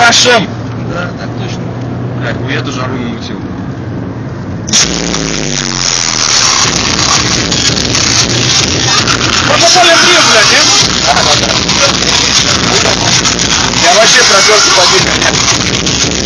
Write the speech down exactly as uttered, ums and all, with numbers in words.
пляшем! Да, так точно. Блядь, ну я даже жару намутил. Мы попали в Рим, блядь, нет? Я вообще проперся по